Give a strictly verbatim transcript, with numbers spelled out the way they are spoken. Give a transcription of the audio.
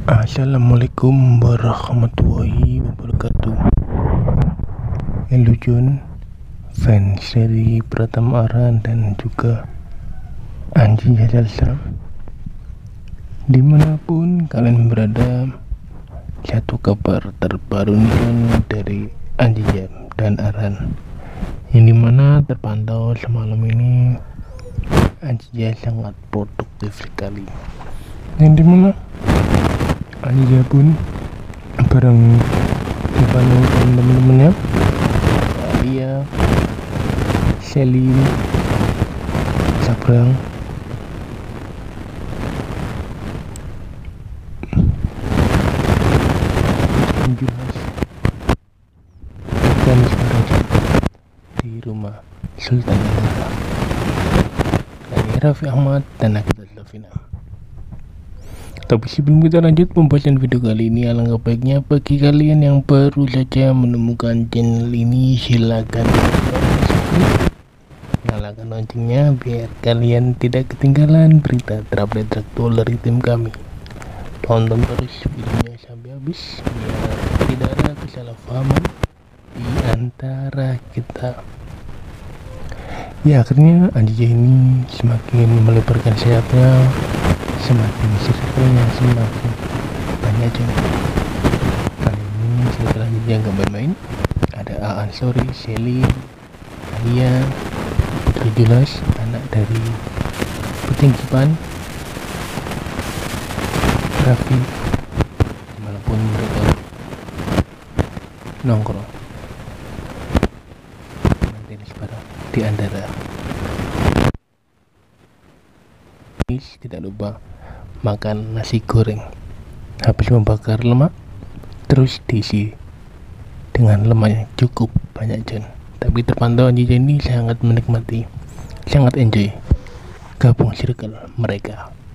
Assalamualaikum warahmatullahi wabarakatuh. Hello Jun, fans dari Pratama Aran dan juga Anji Jalsa. Dimanapun kalian berada, satu kabar terbaru nih dari Anji dan Aran, yang dimana terpantau semalam ini Anji sangat produktif sekali, yang dimana Anji pun bareng Ivano dan teman-temannya, Alia, Selin, Sabrang, Jumas, dan sekarang di rumah Sultan Negara dari Raffi Ahmad dan Nagita Slavina. Tapi sebelum kita lanjut pembahasan video kali ini, alangkah baiknya bagi kalian yang baru saja menemukan channel ini, silakan subscribe, nyalakan loncengnya biar kalian tidak ketinggalan berita terupdate teraktual dari tim kami. Tonton terus videonya sampai habis biar tidak ada kesalahpahaman di antara kita. Ya, akhirnya Anji ini semakin melebarkan sayapnya, semakin circle-nya semakin banyak aja. Kali ini setelah Anji nggak bermain, ada Aan Sori, Selin, Alia, Terjelas, anak dari Kucing Kipan, Raffi, dimanapun mereka nongkrong, nanti sebarang di antara. Tidak lupa makan nasi goreng, habis membakar lemak terus diisi dengan lemak yang cukup banyak Jen. Tapi terpantau Anji ini sangat menikmati, sangat enjoy gabung circle mereka.